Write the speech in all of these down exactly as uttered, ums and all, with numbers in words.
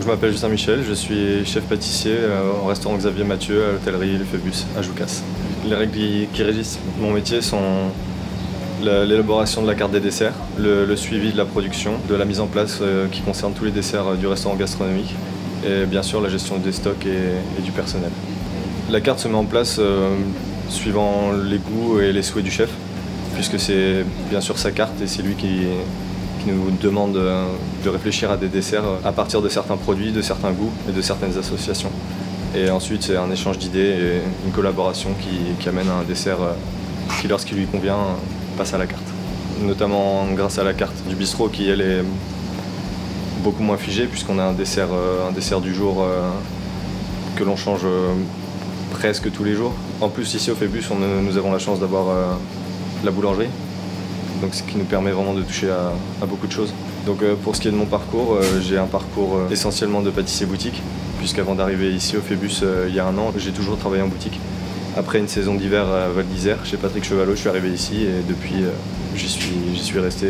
Je m'appelle Justin Michel, je suis chef pâtissier au restaurant Xavier Mathieu à l'hôtellerie Le Phébus à Joucas. Les règles qui régissent mon métier sont l'élaboration de la carte des desserts, le, le suivi de la production, de la mise en place euh, qui concerne tous les desserts du restaurant gastronomique et bien sûr la gestion des stocks et, et du personnel. La carte se met en place euh, suivant les goûts et les souhaits du chef, puisque c'est bien sûr sa carte et c'est lui qui, qui nous demande de réfléchir à des desserts à partir de certains produits, de certains goûts et de certaines associations. Et ensuite c'est un échange d'idées et une collaboration qui, qui amène à un dessert qui, lorsqu'il lui convient, passe à la carte. Notamment grâce à la carte du bistrot qui elle est beaucoup moins figée puisqu'on a un dessert, un dessert du jour que l'on change presque tous les jours. En plus ici au Phébus on, nous avons la chance d'avoir la boulangerie, donc ce qui nous permet vraiment de toucher à, à beaucoup de choses. Donc euh, pour ce qui est de mon parcours, euh, j'ai un parcours euh, essentiellement de pâtissier boutique, puisqu'avant d'arriver ici au Phébus euh, il y a un an, j'ai toujours travaillé en boutique. Après une saison d'hiver à Val d'Isère, chez Patrick Chevalot, je suis arrivé ici et depuis euh, j'y suis, j'y suis resté.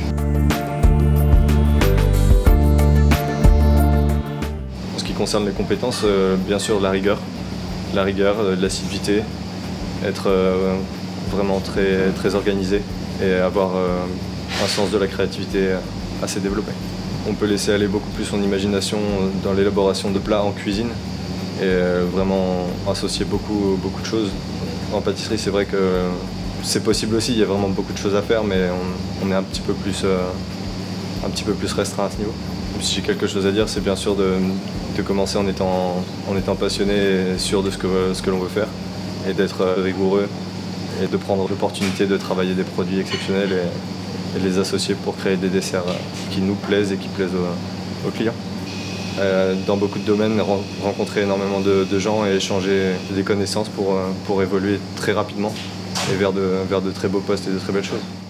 En ce qui concerne les compétences, euh, bien sûr de la rigueur, de la rigueur, de l'assiduité, être euh, vraiment très, très organisé et avoir euh, un sens de la créativité assez développé. On peut laisser aller beaucoup plus son imagination dans l'élaboration de plats en cuisine et euh, vraiment associer beaucoup, beaucoup de choses. En pâtisserie, c'est vrai que c'est possible aussi, il y a vraiment beaucoup de choses à faire, mais on, on est un petit peu plus, euh, un petit peu plus restreint à ce niveau. Si j'ai quelque chose à dire, c'est bien sûr de, de commencer en étant, en étant passionné et sûr de ce que, ce que l'on veut faire et d'être rigoureux et de prendre l'opportunité de travailler des produits exceptionnels et, et de les associer pour créer des desserts qui nous plaisent et qui plaisent aux, aux clients. Euh, dans beaucoup de domaines, rencontrer énormément de, de gens et échanger des connaissances pour, pour évoluer très rapidement et vers de, vers de très beaux postes et de très belles choses.